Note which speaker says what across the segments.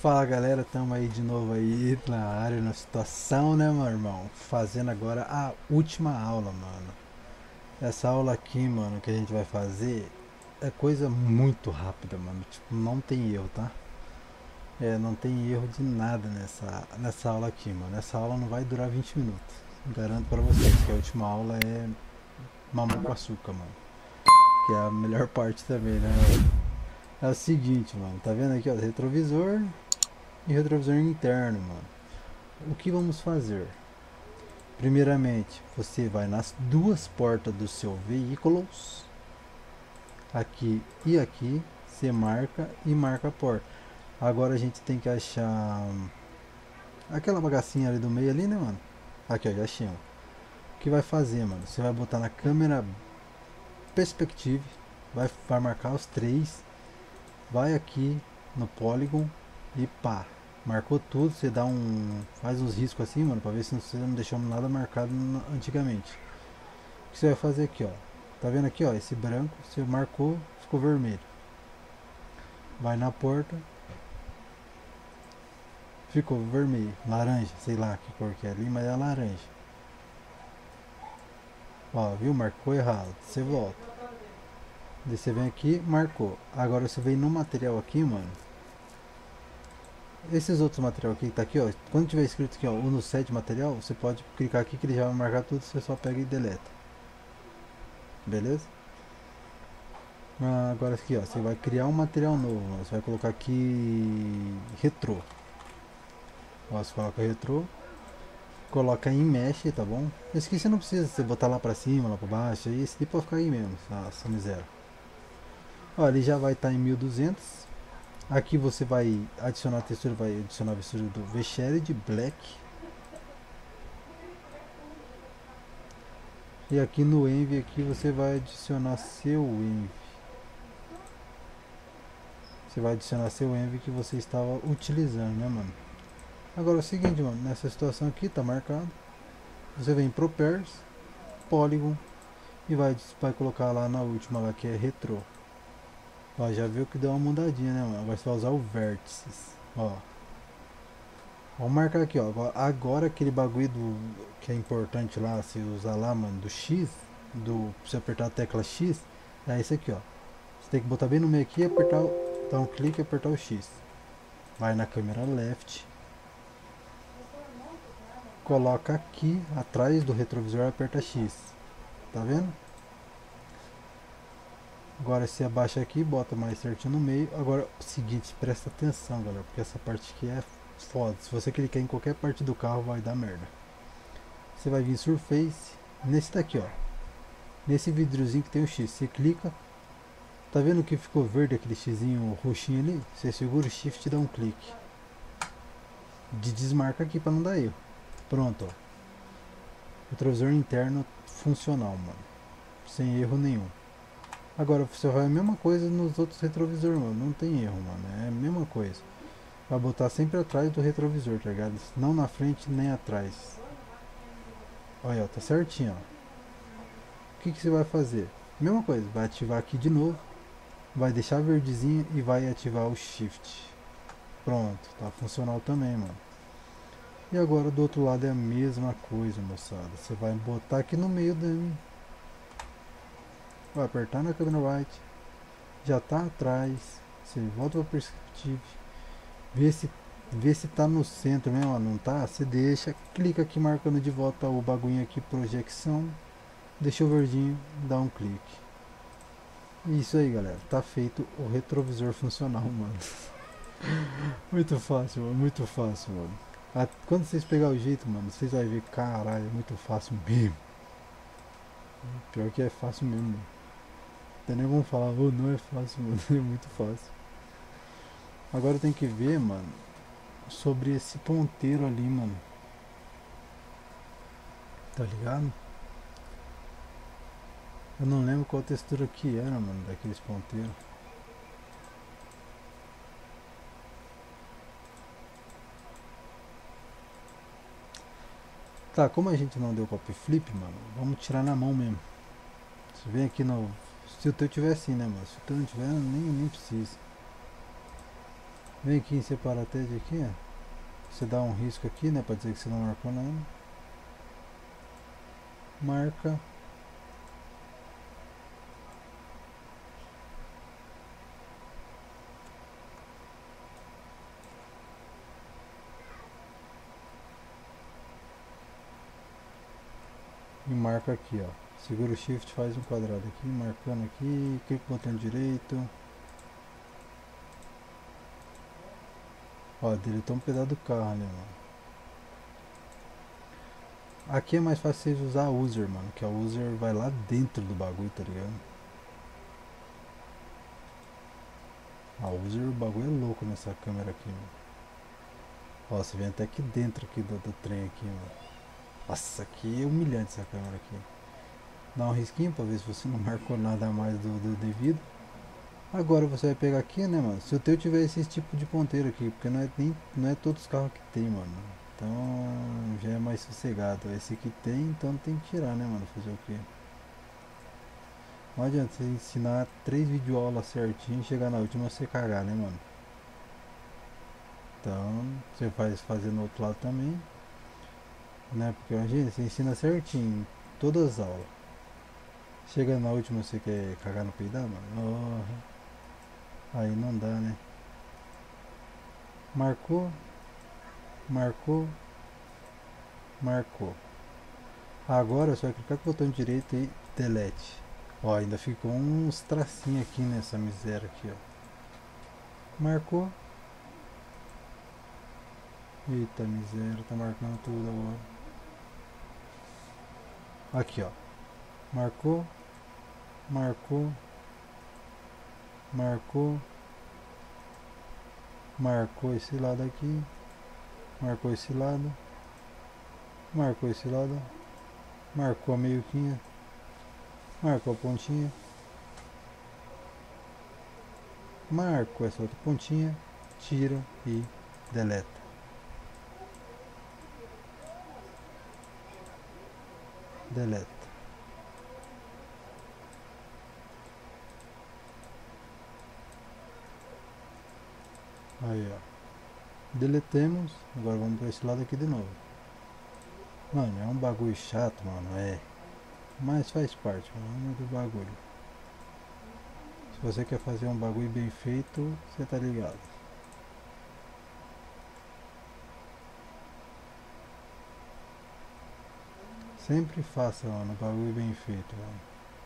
Speaker 1: Fala galera, tamo aí de novo aí na área, na situação, né, meu irmão? Fazendo agora a última aula, mano. Essa aula aqui, mano, que a gente vai fazer é coisa muito rápida, mano. Tipo, não tem erro, tá? Não tem erro de nada nessa aula aqui, mano. Essa aula não vai durar 20 minutos. Garanto pra vocês que a última aula é mamão com açúcar, mano. Que é a melhor parte também, né? É o seguinte, mano. Tá vendo aqui, ó? Retrovisor e retrovisor interno, mano. O que vamos fazer? Primeiramente, você vai nas duas portas do seu veículo, aqui e aqui, você marca e marca a porta. Agora a gente tem que achar aquela bagacinha ali do meio ali, né, mano? Aqui, ó, já achamos. O que vai fazer, mano? Você vai botar na câmera perspective, vai marcar os três, vai aqui no Polygon e pá. Marcou tudo, você dá faz uns riscos assim, mano, pra ver se você não deixou nada marcado antigamente. O que você vai fazer aqui, ó? Tá vendo aqui, ó? Esse branco, você marcou, ficou vermelho. Vai na porta, ficou vermelho, laranja, sei lá que cor que é ali, mas é laranja. Ó, viu? Marcou errado. Você volta. Daí você vem aqui, marcou. Agora você vem no material aqui, mano. Esses outros material aqui que tá aqui, ó. Quando tiver escrito aqui, ó, no set material, você pode clicar aqui que ele já vai marcar tudo, você só pega e deleta. Beleza? Agora aqui, ó, você vai criar um material novo, mano. Você vai colocar aqui retrô. Ó, você coloca retrô, coloca em mesh, tá bom? Esse aqui você não precisa você botar lá pra cima, lá pra baixo, aí esse aqui pode ficar aí mesmo, essa miséria. Ó, ele já vai estar em 1200. Aqui você vai adicionar a textura, vai adicionar a textura do V-Shaded Black. E aqui no Envy aqui você vai adicionar seu Envy. Você vai adicionar seu Envy que você estava utilizando, né, mano? Agora é o seguinte, mano, nessa situação aqui tá marcado. Você vem pro Pairs, Polygon e vai colocar lá na última lá que é Retro. Ó, já viu que deu uma mudadinha, né, mano? Agora você vai usar o Vértices, ó. Vamos marcar aqui, ó. Agora aquele bagulho que é importante lá, se usar lá, mano, do X, você apertar a tecla X, é esse aqui, ó. Você tem que botar bem no meio aqui e apertar, dar um clique e apertar o X. Vai na câmera left. Coloca aqui atrás do retrovisor e aperta X. Tá vendo? Agora você abaixa aqui, bota mais certinho no meio. Agora, seguinte, presta atenção, galera, porque essa parte aqui é foda. Se você clicar em qualquer parte do carro, vai dar merda. Você vai vir Surface, nesse daqui, ó. Nesse vidrozinho que tem o X, você clica. Tá vendo que ficou verde aquele xizinho roxinho ali? Você segura o Shift e dá um clique. Desmarca aqui para não dar erro. Pronto, ó. Retrovisor interno funcional, mano. Sem erro nenhum. Agora você vai a mesma coisa nos outros retrovisores, mano. Não tem erro, mano. É a mesma coisa. Vai botar sempre atrás do retrovisor, tá ligado? Não na frente nem atrás. Olha, ó, tá certinho, ó. O que você vai fazer? Mesma coisa, vai ativar aqui de novo. Vai deixar verdezinho e vai ativar o Shift. Pronto, tá funcional também, mano. E agora do outro lado é a mesma coisa, moçada. Você vai botar aqui no meio dele. Vai apertar na câmera right, já tá atrás, você volta para perspective, vê se tá no centro mesmo, não tá? Você deixa, clica aqui marcando de volta o bagulho aqui, projeção, deixa o verdinho, dá um clique. Isso aí, galera, tá feito o retrovisor funcional, mano. Muito fácil, mano, muito fácil, mano. Quando vocês pegar o jeito, mano, vocês vão ver, caralho, é muito fácil mesmo. Pior que é fácil mesmo, mano. Até nem vão falar, oh, não é fácil, mano, é muito fácil. Agora tem que ver, mano, sobre esse ponteiro ali, mano. Tá ligado? Eu não lembro qual textura que era, mano, daqueles ponteiros. Tá, como a gente não deu copy flip, mano, vamos tirar na mão mesmo. Você vem aqui no... Se o teu tiver assim, né, mano? Se o teu não tiver, nem precisa. Vem aqui em separated aqui, ó. Você dá um risco aqui, né, pra dizer que você não marcou nada. Marca. E marca aqui, ó. Segura o shift, faz um quadrado aqui, marcando aqui, clica no botão direito. Ó, deletou um pedaço do carro ali, mano. Aqui é mais fácil vocês usar a user, mano, que a user vai lá dentro do bagulho, tá ligado? A user, o bagulho é louco nessa câmera aqui, mano. Ó, você vem até aqui dentro aqui do trem aqui, mano. Nossa, aqui é humilhante essa câmera aqui. Dá um risquinho pra ver se você não marcou nada a mais do devido. Agora você vai pegar aqui, né, mano? Se o teu tiver esse tipo de ponteiro aqui, porque não é todos os carros que tem, mano. Então já é mais sossegado. Esse aqui tem, então tem que tirar, né, mano? Fazer o quê? Não adianta você ensinar 3 videoaulas certinho e chegar na última você cagar, né, mano? Então você faz fazer no outro lado também, né? Porque imagina, você ensina certinho todas as aulas. Chega na última você quer cagar no peidar, mano? Oh, aí não dá, né? Marcou, marcou, marcou. Agora você vai clicar com o botão direito e delete. Ó, ainda ficou uns tracinhos aqui nessa miséria aqui, ó. Marcou. Eita miséria, tá marcando tudo agora. Aqui, ó. Marcou, marcou, marcou, marcou esse lado aqui, marcou esse lado, marcou esse lado, marcou a meioquinha, marcou a pontinha, marcou essa outra pontinha, tira e deleta. Deleta. Aí, ó. Deletemos. Agora vamos para esse lado aqui de novo. Mano, é um bagulho chato, mano. É. Mas faz parte, mano, do bagulho. Se você quer fazer um bagulho bem feito, você tá ligado. Sempre faça, mano, bagulho bem feito, mano.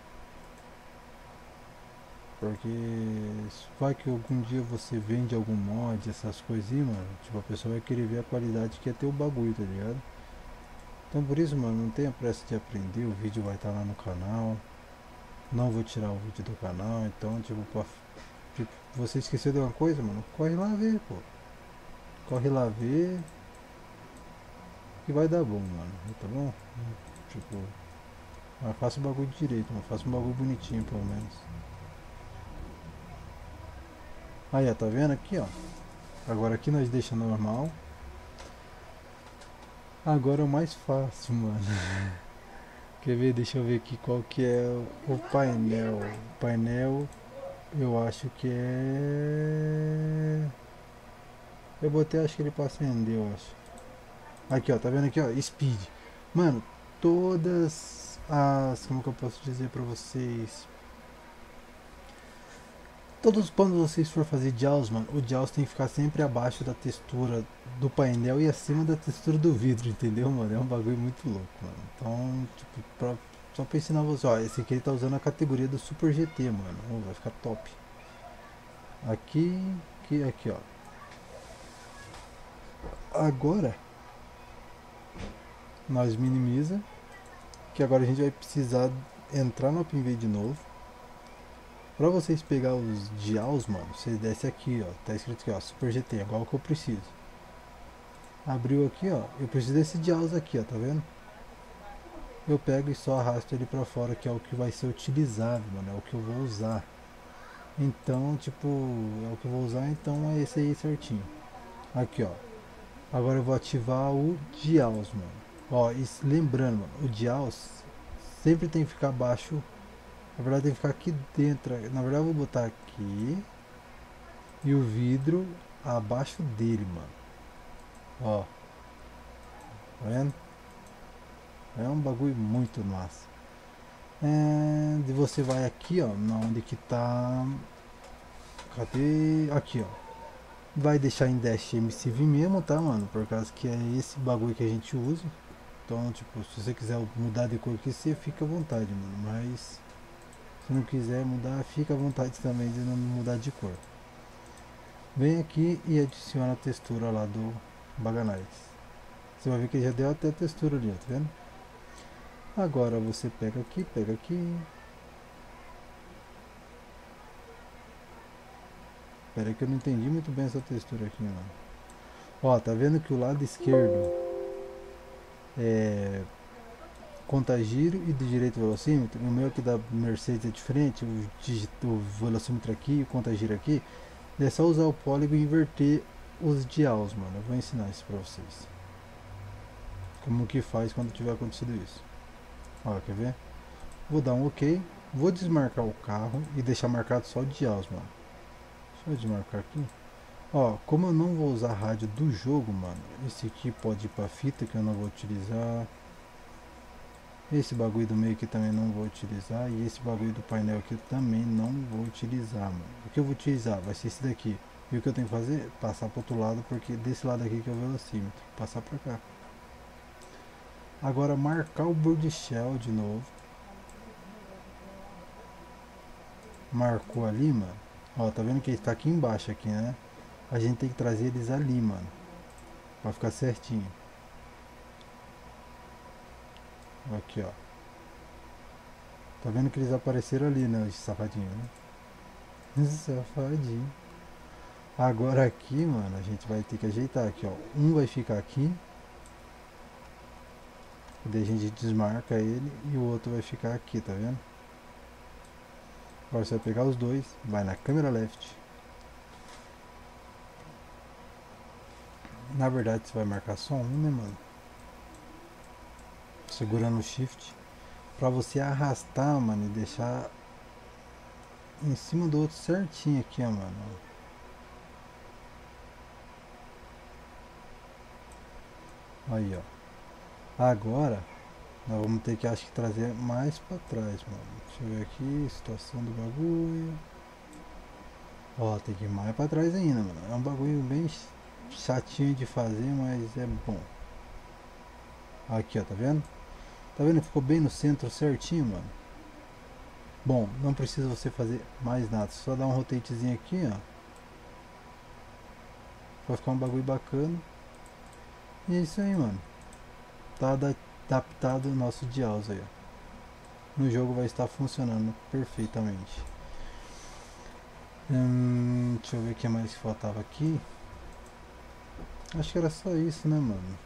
Speaker 1: Porque vai que algum dia você vende algum mod, essas coisinhas, mano. Tipo, a pessoa vai querer ver a qualidade que é teu bagulho, tá ligado? Então por isso, mano, não tenha pressa de aprender. O vídeo vai estar lá no canal. Não vou tirar o vídeo do canal. Então, tipo, você esqueceu de uma coisa, mano? Corre lá ver, pô. Corre lá ver. Que vai dar bom, mano. Tá bom? Tipo, mas faça o bagulho direito, mano. Faça um bagulho bonitinho, pelo menos. Aí, ó, tá vendo aqui, ó? Agora aqui nós deixa normal. Agora é o mais fácil, mano. Quer ver? Deixa eu ver aqui qual que é o painel. O painel, eu acho que é... Eu botei, acho que ele pra acender, eu acho. Aqui, ó, tá vendo aqui, ó? Speed. Mano, todas as... Como que eu posso dizer pra vocês? Todos quando vocês for fazer JAWS, mano, o JAWS tem que ficar sempre abaixo da textura do painel e acima da textura do vidro, entendeu, mano? É um bagulho muito louco, mano. Então, tipo, só pra ensinar você, ó, esse aqui ele tá usando a categoria do Super GT, mano. Oh, vai ficar top. Aqui, ó. Agora, nós minimiza, que agora a gente vai precisar entrar no OpenView de novo. Pra vocês pegar os JAWS, mano, vocês descem aqui, ó. Tá escrito aqui, ó, Super GT, igual que eu preciso. Abriu aqui, ó. Eu preciso desse JAWS aqui, ó, tá vendo? Eu pego e só arrasto ele pra fora, que é o que vai ser utilizado, mano. É o que eu vou usar. Então, tipo, é o que eu vou usar, então é esse aí certinho. Aqui, ó. Agora eu vou ativar o JAWS, mano. Ó, e lembrando, mano, o JAWS sempre tem que ficar abaixo. Na verdade tem que ficar aqui dentro. Na verdade eu vou botar aqui. E o vidro abaixo dele, mano. Ó, tá vendo? É um bagulho muito massa. E você vai aqui, ó, na onde que tá. Cadê? Aqui, ó. Vai deixar em Dash MCV mesmo, tá, mano? Por causa que é esse bagulho que a gente usa. Então, tipo, se você quiser mudar de cor aqui, você fica à vontade, mano. Mas se não quiser mudar, fica à vontade também de não mudar de cor. Vem aqui e adiciona a textura lá do Baganites. Você vai ver que já deu até a textura ali, ó, tá vendo? Agora você pega aqui, pega aqui. Pera aí que eu não entendi muito bem essa textura aqui, mano. Ó, tá vendo que o lado esquerdo é contagiro e de direito velocímetro? O meu aqui da Mercedes é diferente, o velocímetro aqui, o contagiro aqui. É só usar o polygon e inverter os dials, mano. Eu vou ensinar isso pra vocês. Como que faz quando tiver acontecido isso. Ó, quer ver? Vou dar um OK. Vou desmarcar o carro e deixar marcado só o dials, mano. Deixa eu desmarcar aqui. Ó, como eu não vou usar a rádio do jogo, mano, esse aqui pode ir pra fita que eu não vou utilizar. Esse bagulho do meio aqui também não vou utilizar. E esse bagulho do painel aqui também não vou utilizar, mano. O que eu vou utilizar vai ser esse daqui. E o que eu tenho que fazer? Passar pro outro lado, porque desse lado aqui que é o velocímetro. Passar pra cá. Agora marcar o Bird Shell de novo. Marcou ali, mano. Ó, tá vendo que ele tá aqui embaixo aqui, né? A gente tem que trazer eles ali, mano. Pra ficar certinho. Aqui, ó. Tá vendo que eles apareceram ali, né? Os safadinhos, né? Safadinho. Agora aqui, mano, a gente vai ter que ajeitar aqui, ó. Um vai ficar aqui. Daí a gente desmarca ele e o outro vai ficar aqui, tá vendo? Agora você vai pegar os dois, vai na câmera left. Na verdade você vai marcar só um, né, mano? Segurando o shift. Pra você arrastar, mano, e deixar em cima do outro certinho aqui, ó, mano. Aí, ó. Agora, nós vamos ter que, acho que, trazer mais pra trás, mano. Deixa eu ver aqui, situação do bagulho. Ó, tem que ir mais pra trás ainda, mano. É um bagulho bem chatinho de fazer, mas é bom. Aqui, ó, tá vendo? Tá vendo? Ficou bem no centro certinho, mano. Bom, não precisa você fazer mais nada. Só dar um rotatezinho aqui, ó. Vai ficar um bagulho bacana. E é isso aí, mano. Tá adaptado o nosso dials aí, ó. No jogo vai estar funcionando perfeitamente. Deixa eu ver o que mais que faltava aqui. Acho que era só isso, né, mano?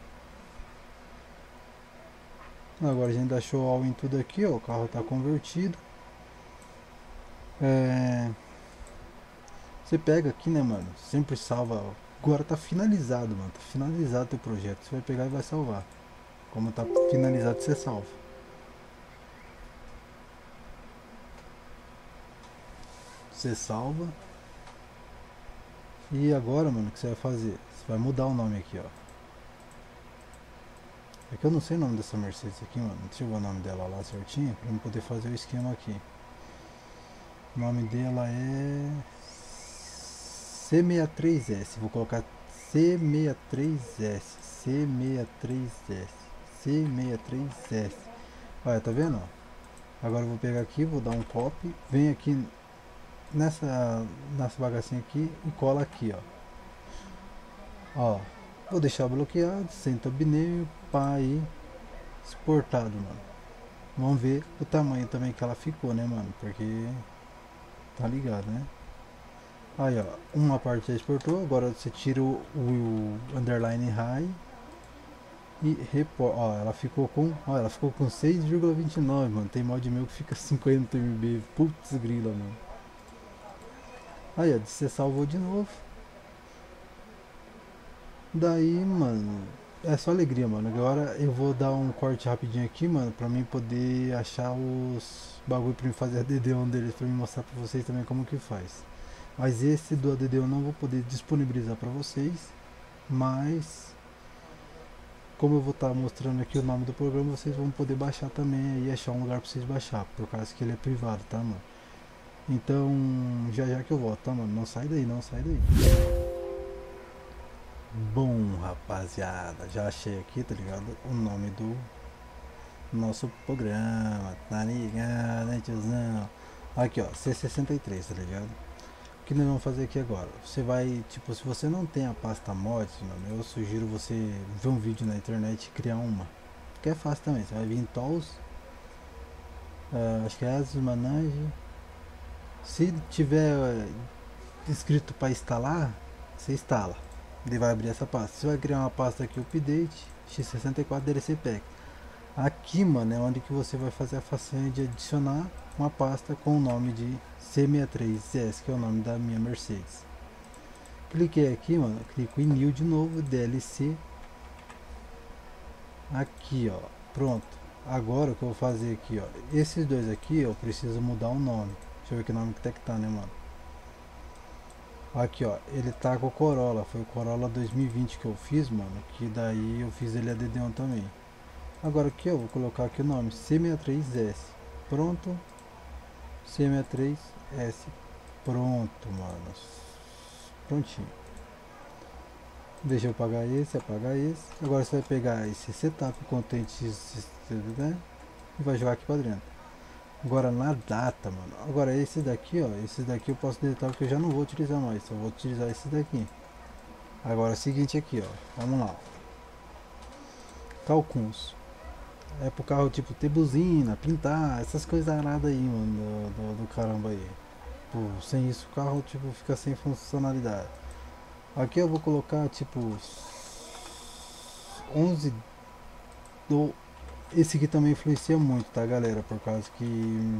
Speaker 1: Agora a gente dá show all em tudo aqui, ó. O carro tá convertido. Você pega aqui, né, mano? Sempre salva. Agora tá finalizado, mano. Tá finalizado o teu projeto. Você vai pegar e vai salvar. Como tá finalizado, você salva. Você salva. E agora, mano, o que você vai fazer? Você vai mudar o nome aqui, ó. É que eu não sei o nome dessa Mercedes aqui, mano. Deixa eu ver o nome dela lá certinho, pra eu poder fazer o esquema aqui. O nome dela é C63S. Vou colocar C63S. C63S. C63S. Olha, tá vendo? Agora eu vou pegar aqui, vou dar um copy. Vem aqui nessa bagacinha aqui e cola aqui, ó. Ó, vou deixar bloqueado, sem thumbnail, pá aí, exportado, mano. Vamos ver o tamanho também que ela ficou, né, mano? Porque tá ligado, né? Aí, ó, uma parte já exportou, agora você tira o underline high e reporta. Ó, ela ficou com 6,29, mano. Tem mod meu que fica 50 MB. Putz grila, mano. Aí, ó, você salvou de novo. Daí, mano, é só alegria, mano. Agora eu vou dar um corte rapidinho aqui, mano, pra mim poder achar os bagulho pra mim fazer a DD1 deles, pra mim mostrar pra vocês também como que faz. Mas esse do ADD eu não vou poder disponibilizar para vocês, mas como eu vou estar mostrando aqui o nome do programa, vocês vão poder baixar também e achar um lugar para vocês baixar, por causa que ele é privado, tá, mano? Então, já já que eu volto, tá, mano? Não sai daí, não sai daí. Bom, rapaziada, já achei aqui, tá ligado? O nome do nosso programa, tá ligado, né, tiozão? Aqui, ó, C63, tá ligado? O que nós vamos fazer aqui agora? Você vai, tipo, se você não tem a pasta mods, mano, eu sugiro você ver um vídeo na internet e criar uma. Que é fácil também, você vai vir em Tools, acho que é Asus Manage. Se tiver escrito para instalar, você instala. Ele vai abrir essa pasta. Você vai criar uma pasta aqui, Update, x64 DLC Pack. Aqui, mano, é onde que você vai fazer a façanha de adicionar uma pasta com o nome de C63S, que é o nome da minha Mercedes. Cliquei aqui, mano, clico em New de novo, DLC. Aqui, ó, pronto. Agora o que eu vou fazer aqui, ó, esses dois aqui eu preciso mudar o nome. Deixa eu ver que nome que tá, né, mano? Aqui, ó, ele tá com o Corolla, foi o Corolla 2020 que eu fiz, mano, que daí eu fiz ele ADD1 também. Agora aqui eu vou colocar aqui o nome C63S. Pronto. C63S. Pronto, mano. Prontinho. Deixa eu apagar esse, apagar esse. Agora você vai pegar esse setup content, né? E vai jogar aqui pra dentro. Agora na data, mano. Agora esse daqui, ó. Esse daqui eu posso deletar porque eu já não vou utilizar mais. Só vou utilizar esse daqui. Agora é o seguinte aqui, ó. Vamos lá. Calcuns. É pro carro tipo ter buzina, pintar, essas coisas aradas aí, mano, do caramba aí. Pô, sem isso o carro tipo fica sem funcionalidade. Aqui eu vou colocar tipo 11 do. Esse aqui também influencia muito, tá, galera? Por causa que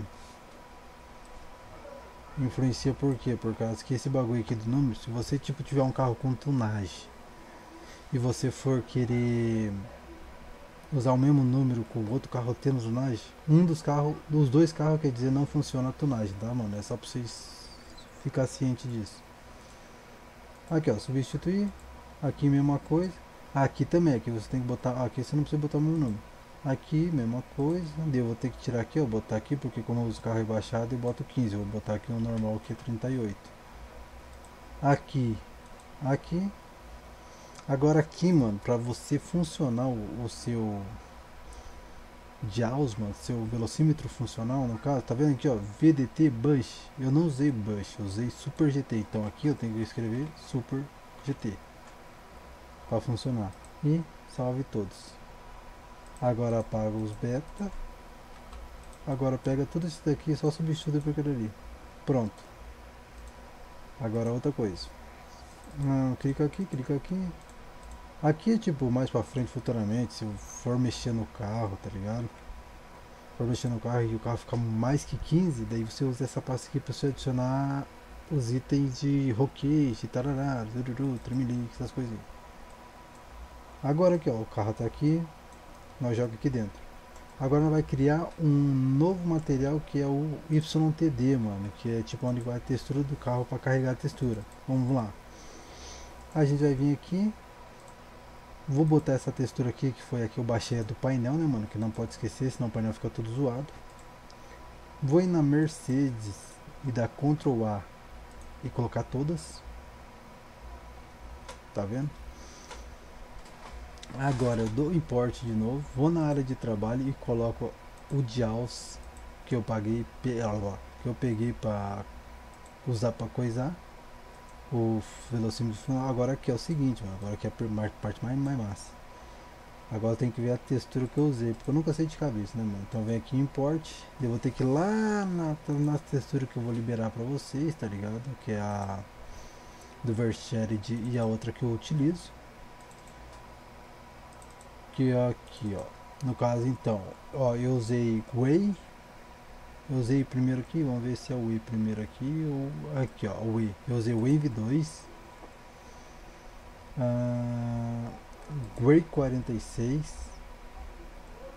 Speaker 1: influencia por quê? Por causa que esse bagulho aqui do número, se você tipo tiver um carro com tunagem e você for querer usar o mesmo número com o outro carro tendo tunagem, um dos carros, dos dois carros, quer dizer, não funciona a tunagem, tá, mano? É só pra vocês ficar ciente disso. Aqui, ó, substituir. Aqui mesma coisa. Aqui também, aqui você tem que botar, aqui você não precisa botar o meu número. Aqui, mesma coisa. Eu vou ter que tirar aqui, ó, botar aqui, porque como eu uso carro rebaixado, eu boto 15. Eu vou botar aqui o normal, que é 38. Aqui, aqui. Agora aqui, mano, pra você funcionar o seu JAWS, mano, seu velocímetro funcional, no caso, tá vendo aqui, ó, VDT Bush. Eu não usei Bush, eu usei Super GT. Então aqui eu tenho que escrever Super GT para funcionar. E salve todos. Agora apaga os beta. Agora pega tudo isso daqui e só substitui por aquele ali. Pronto. Agora outra coisa. Clica aqui, clica aqui. Aqui é tipo mais pra frente futuramente, se for mexer no carro, tá ligado? For mexer no carro e o carro ficar mais que 15, daí você usa essa pasta aqui pra você adicionar os itens de roquete, tarará, zururu, tremelique, essas coisinhas. Agora aqui, ó, o carro tá aqui, nós joga aqui dentro. Agora nós vai criar um novo material que é o YTD, mano, que é tipo onde vai a textura do carro para carregar a textura. Vamos lá. A gente vai vir aqui. Vou botar essa textura aqui, que foi a que eu baixei do painel, né, mano, que não pode esquecer, senão o painel fica todo zoado. Vou ir na Mercedes e dar Ctrl A e colocar todas. Tá vendo? Agora eu dou import de novo, vou na área de trabalho e coloco o JAWS que eu paguei, que eu peguei para usar para coisar o velocímetro final. Agora aqui é o seguinte, mano, agora aqui é a parte mais massa. Agora tem que ver a textura que eu usei, porque eu nunca sei de cabeça, né, mano? Então vem aqui import, eu vou ter que ir lá na textura que eu vou liberar para vocês, tá ligado? Que é a do Vershared e a outra que eu utilizo. Que aqui, ó, no caso então, ó, eu usei Way, eu usei primeiro aqui, vamos ver se é o Way primeiro aqui ou aqui, ó, o Way, eu usei Wave 2, Grey 46,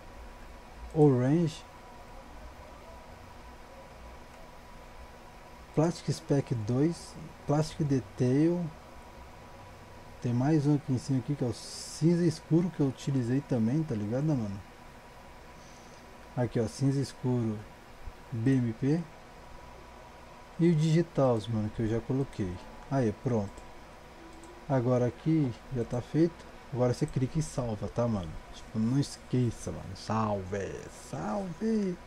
Speaker 1: Orange, Plastic Spec 2, Plastic Detail. Tem mais um aqui em cima aqui, que é o cinza escuro, que eu utilizei também, tá ligado, mano? Aqui, ó, cinza escuro BMP. E o digital, mano, que eu já coloquei. Aí, pronto. Agora aqui já tá feito. Agora você clica e salva, tá, mano? Tipo, não esqueça, mano. Salve, salve.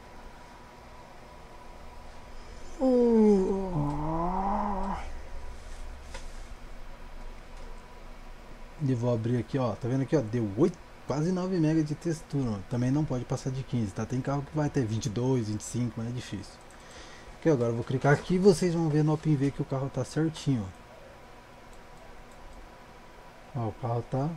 Speaker 1: E vou abrir aqui, ó. Tá vendo aqui, ó? Deu 8, quase 9 MB de textura, mano. Também não pode passar de 15, tá? Tem carro que vai ter 22, 25, mas é difícil. Aqui, agora eu vou clicar aqui e vocês vão ver no OpenV que o carro tá certinho, ó. Ó, o carro tá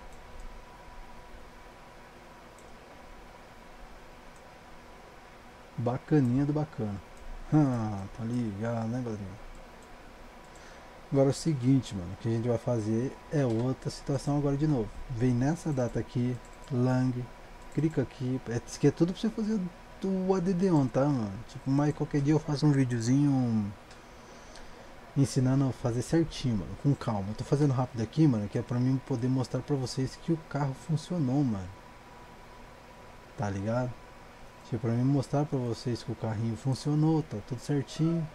Speaker 1: bacaninha do bacana. Tá ligado, né, Badrinho? Agora é o seguinte, mano, o que a gente vai fazer é outra situação agora de novo. Vem nessa data aqui, Lang, clica aqui, isso aqui é tudo pra você fazer do ADD-ON, tá, mano? Tipo, mas qualquer dia eu faço um videozinho ensinando a fazer certinho, mano, com calma. Eu tô fazendo rápido aqui, mano, que é pra mim poder mostrar pra vocês que o carro funcionou, mano. Tá ligado? Tipo, pra mim mostrar pra vocês que o carrinho funcionou, tá tudo certinho.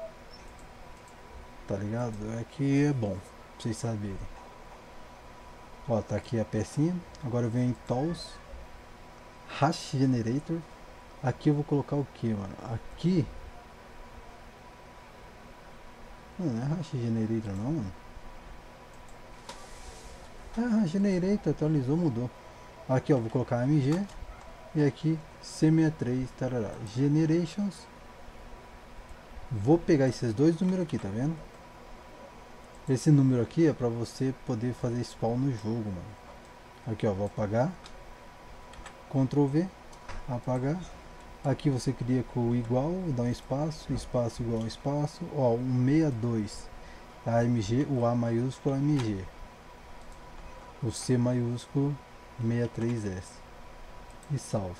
Speaker 1: Tá ligado? É que é bom, pra vocês saberem. Ó, tá aqui a pecinha. Agora eu venho em Tools, Hash Generator. Aqui eu vou colocar o que, mano? Aqui não é Hash Generator não, mano. Ah, Generator, atualizou, mudou. Aqui, ó, vou colocar AMG. E aqui C63, tarará, Generations. Vou pegar esses dois números aqui, tá vendo? Esse número aqui é pra você poder fazer spawn no jogo, mano. Aqui, ó, vou apagar. Ctrl V, apagar. Aqui você cria com o igual, dá um espaço, espaço igual espaço. Ó, 162 AMG, o A maiúsculo AMG. O C maiúsculo 63S. E salve.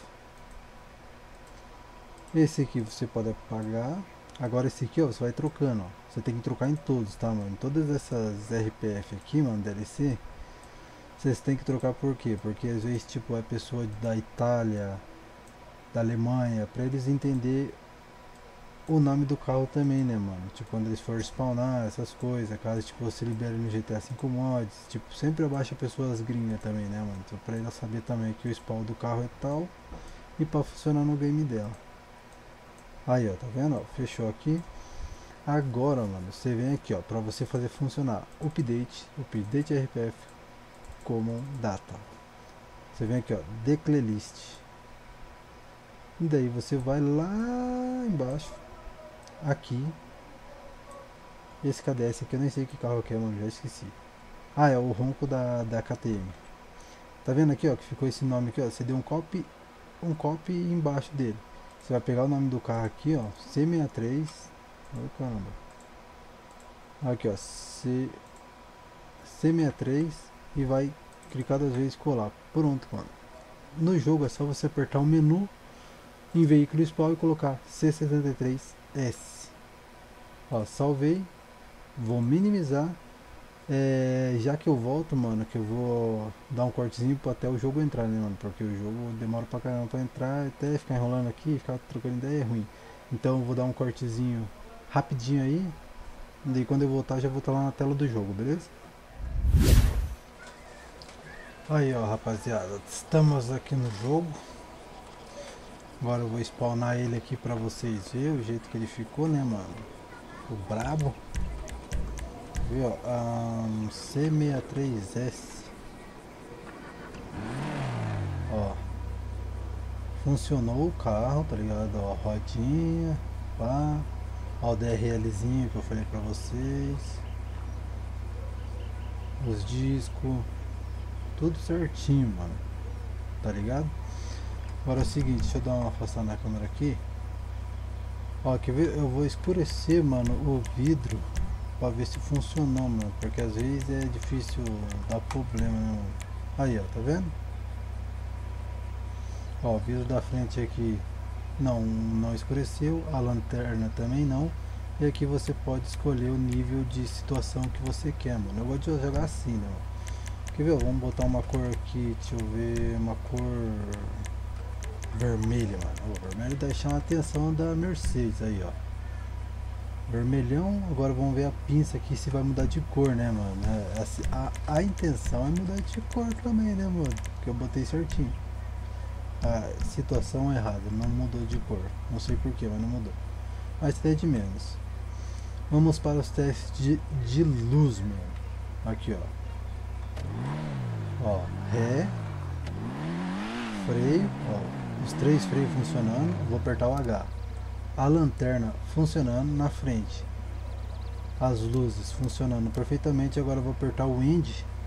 Speaker 1: Esse aqui você pode apagar. Agora esse aqui, ó, você vai trocando, ó. Você tem que trocar em todos, tá, mano? Em todas essas RPF aqui, mano, DLC, vocês tem que trocar por quê? Porque às vezes, tipo, é pessoa da Itália, da Alemanha, pra eles entender o nome do carro também, né, mano? Tipo, quando eles forem spawnar, essas coisas, caso, tipo, você libere no GTA V Mods, tipo, sempre abaixa pessoas gringas também, né, mano? Então, pra ela saber também que o spawn do carro é tal e pra funcionar no game dela. Aí, ó, tá vendo? Ó, fechou aqui. Agora, mano, você vem aqui, ó, pra você fazer funcionar update RPF Common Data. Você vem aqui, ó, Declaylist. E daí você vai lá embaixo, aqui. Esse KDS aqui, eu nem sei que carro que é, mano, já esqueci. Ah, é o ronco da KTM. Tá vendo aqui, ó, que ficou esse nome aqui, ó, você deu um copy embaixo dele. Você vai pegar o nome do carro aqui, ó, C63. Oi, caramba. Aqui, ó, C63 e vai clicar 2 vezes e colar. Pronto, mano. No jogo é só você apertar o menu em veículo spawn e colocar C63S. Ó, salvei. Vou minimizar. Já que eu volto, mano, que eu vou dar um cortezinho até o jogo entrar, né, mano? Porque o jogo demora pra caramba pra entrar, até ficar enrolando aqui, ficar trocando ideia é ruim. Então eu vou dar um cortezinho rapidinho aí. E daí quando eu voltar, já vou estar lá na tela do jogo, beleza? Aí, ó, rapaziada, estamos aqui no jogo. Agora eu vou spawnar ele aqui pra vocês verem o jeito que ele ficou, né, mano? O brabo. Viu, ó, C63S. Ó, funcionou o carro, tá ligado? Ó, rodinha, pá. Ó, o DRLzinho que eu falei pra vocês. Os discos. Tudo certinho, mano. Tá ligado? Agora é o seguinte, deixa eu dar uma afastada na câmera aqui. Ó, quer ver? Eu vou escurecer, mano, o vidro pra ver se funcionou, mano. Porque às vezes é difícil dar problema, né, mano? Aí, ó, tá vendo? Ó, o vidro da frente aqui não escureceu. A lanterna também não. E aqui você pode escolher o nível de situação que você quer, mano. Eu gosto de jogar assim, né, mano? Quer ver? Vamos botar uma cor aqui, deixa eu ver, uma cor vermelha, mano. O vermelho tá chamando a atenção da Mercedes aí, ó. Vermelhão, agora vamos ver a pinça aqui se vai mudar de cor, né, mano? A intenção é mudar de cor também, né, mano? Porque eu botei certinho. A situação errada, não mudou de cor. Não sei porquê, mas não mudou. Mas é de menos. Vamos para os testes de luz, mano. Aqui, ó. Ó, ré, freio, ó. Os 3 freios funcionando. Vou apertar o H. A lanterna funcionando na frente. As luzes funcionando perfeitamente. Agora eu vou apertar o Wind,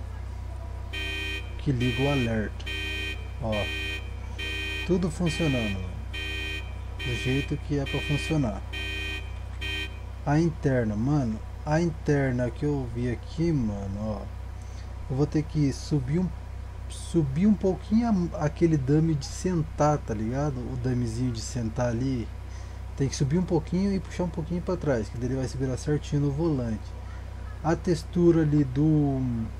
Speaker 1: que liga o alerta. Ó. Tudo funcionando, mano. Do jeito que é pra funcionar. A interna, mano. A interna que eu vi aqui, mano, ó. Eu vou ter que subir um pouquinho aquele dummy de sentar, tá ligado? O dummyzinho de sentar ali. Tem que subir um pouquinho e puxar um pouquinho para trás, que ele vai segurar certinho no volante. A textura ali do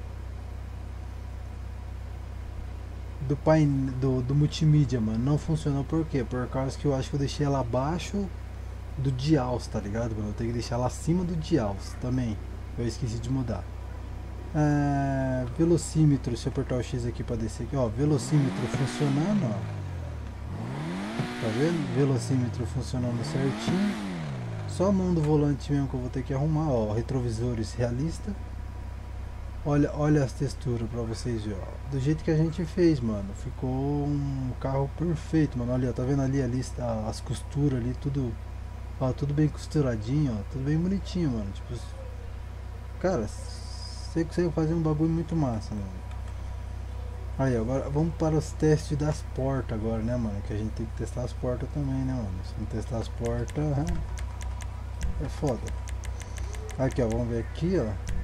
Speaker 1: multimídia, mano, não funcionou. Por quê? Por causa que eu acho que eu deixei ela abaixo do dials, tá ligado, mano? Eu tenho que deixar ela acima do dials também. Eu esqueci de mudar. Velocímetro, se eu apertar o X aqui para descer aqui, ó, velocímetro funcionando, ó. Tá vendo? Velocímetro funcionando certinho. Só a mão do volante mesmo que eu vou ter que arrumar, ó. Retrovisores realista. Olha as texturas pra vocês verem, ó. Do jeito que a gente fez, mano. Ficou um carro perfeito, mano. Olha, tá vendo ali as costuras ali, tudo. Ó, tudo bem costuradinho, ó. Tudo bem bonitinho, mano. Tipo, cara, você consegue fazer um bagulho muito massa, mano. Aí, agora vamos para os testes das portas agora, né, mano? Que a gente tem que testar as portas também, né, mano? Se não testar as portas, é foda. Aqui, ó, vamos ver aqui,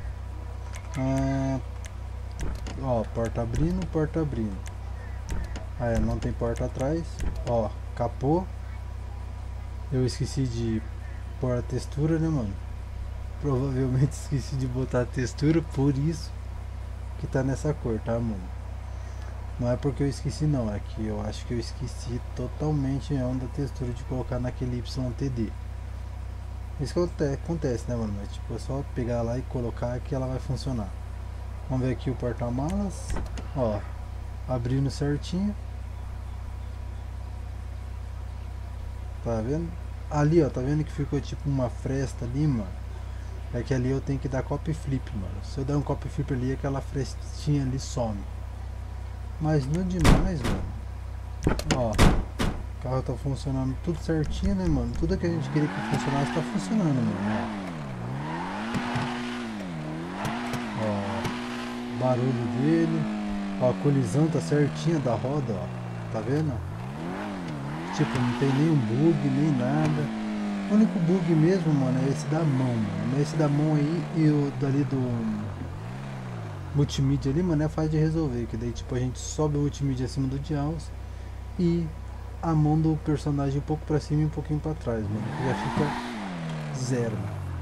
Speaker 1: ó. Ó, porta abrindo. Aí, não tem porta atrás. Ó, capô. Eu esqueci de pôr a textura, né, mano? Provavelmente esqueci de botar a textura, por isso que tá nessa cor, tá, mano? Não é porque eu esqueci, não, é que eu acho que eu esqueci totalmente da textura de colocar naquele YTD. Isso que acontece, né, mano? Mas tipo, é só pegar lá e colocar que ela vai funcionar. Vamos ver aqui o porta-malas, ó, abrindo certinho. Tá vendo? Ali, ó, tá vendo que ficou tipo uma fresta ali, mano? É que ali eu tenho que dar copy flip, mano. Se eu der um copy flip ali, aquela frestinha ali some. Mas no demais, mano, ó, o carro tá funcionando tudo certinho, né, mano? Tudo que a gente queria que funcionasse tá funcionando, mano, ó, barulho dele, ó, a colisão tá certinha da roda, ó, tá vendo? Tipo, não tem nenhum bug, nem nada. O único bug mesmo, mano, é esse da mão, mano. Esse da mão aí e o dali do multimídia ali, mano, é fácil de resolver, que daí tipo a gente sobe o multimídia acima do dials e a mão do personagem um pouco pra cima e um pouquinho pra trás, mano, que já fica zero.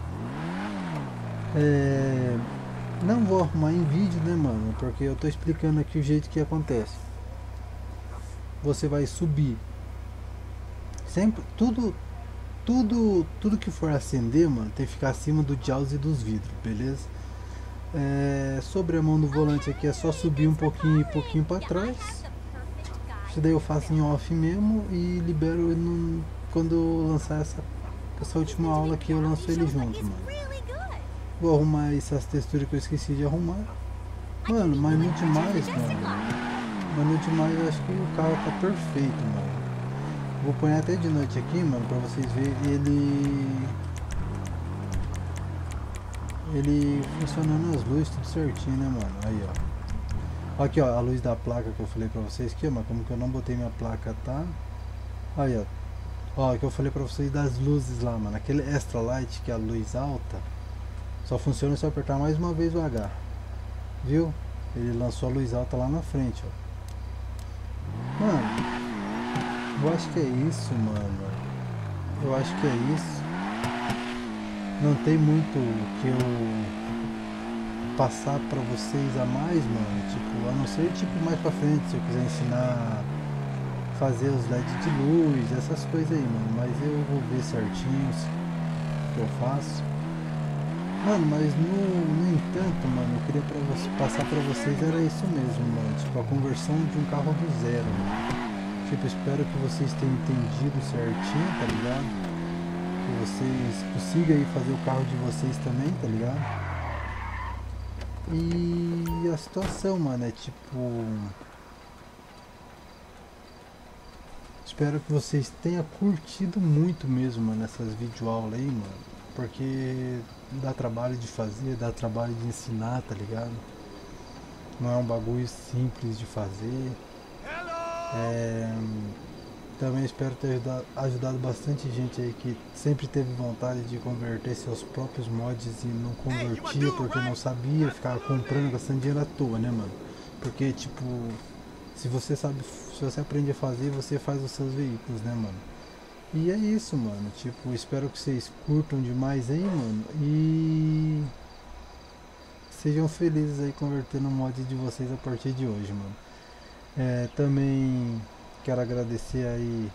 Speaker 1: Não vou arrumar em vídeo, né, mano, porque eu tô explicando aqui o jeito que acontece. Você vai subir sempre, tudo que for acender, mano, tem que ficar acima do dials e dos vidros, beleza? Sobre a mão do volante aqui é só subir um pouquinho para trás. Isso daí eu faço em off mesmo e libero quando eu lançar essa última aula aqui, eu lanço ele junto, mano. Vou arrumar essas texturas que eu esqueci de arrumar, mano, mas no demais, eu acho que o carro tá perfeito, mano. Vou pôr até de noite aqui, mano, pra vocês verem ele funcionando as luzes, tudo certinho, né, mano? Aí, ó. Aqui, ó, a luz da placa que eu falei pra vocês aqui, mas como que eu não botei minha placa, tá? Aí, ó. Ó, que eu falei pra vocês das luzes lá, mano. Aquele extra light, que é a luz alta, só funciona se eu apertar mais uma vez o H. Viu? Ele lançou a luz alta lá na frente, ó. Mano, eu acho que é isso, mano. Eu acho que é isso. não tem muito que eu passar pra vocês a mais, mano. Tipo, a não ser tipo mais pra frente, se eu quiser ensinar a fazer os LEDs de luz, essas coisas aí, mano. Mas eu vou ver certinho o que eu faço. Mano, mas no entanto, mano, eu queria passar pra vocês, era isso mesmo, mano. Tipo, a conversão de um carro do zero, mano. Tipo, espero que vocês tenham entendido certinho, tá ligado? Que vocês consigam aí fazer o carro de vocês também, tá ligado? E a situação, mano, é tipo... Espero que vocês tenham curtido muito mesmo, mano, essas videoaulas aí, mano. Porque dá trabalho de fazer, dá trabalho de ensinar, tá ligado? Não é um bagulho simples de fazer. Também espero ter ajudado bastante gente aí que sempre teve vontade de converter seus próprios mods e não convertia porque não sabia, ficava comprando, gastando dinheiro à toa, né, mano? Porque, tipo, se você aprende a fazer, você faz os seus veículos, né, mano? E é isso, mano. Tipo, espero que vocês curtam demais aí, mano. E sejam felizes aí convertendo o mod de vocês a partir de hoje, mano. Também quero agradecer aí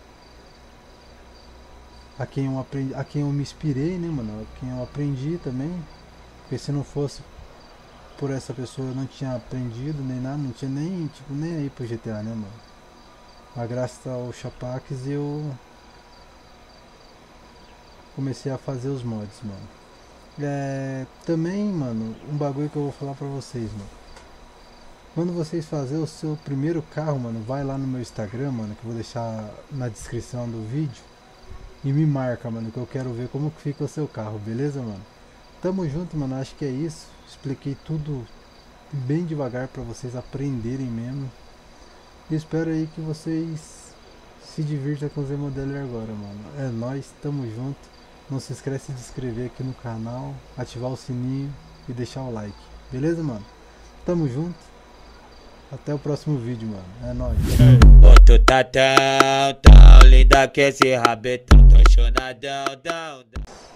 Speaker 1: a quem eu me inspirei, né, mano? A quem eu aprendi também. Porque se não fosse por essa pessoa eu não tinha aprendido nem nada, não tinha nem, tipo, nem aí pro GTA, né, mano? Mas graças ao Chapax eu comecei a fazer os mods, mano. Também, mano, um bagulho que eu vou falar pra vocês, mano. Quando vocês fazerem o seu primeiro carro, mano, vai lá no meu Instagram, mano, que eu vou deixar na descrição do vídeo. E me marca, mano, que eu quero ver como que fica o seu carro, beleza, mano? Tamo junto, mano, acho que é isso. Expliquei tudo bem devagar pra vocês aprenderem mesmo. E espero aí que vocês se divirtam com o Z-Modeler agora, mano. É nóis, tamo junto. Não se esquece de se inscrever aqui no canal, ativar o sininho e deixar o like. Beleza, mano? Tamo junto. Até o próximo vídeo, mano. É nóis.
Speaker 2: Ô, tu tá tão linda que esse rabetão, tô chonadão,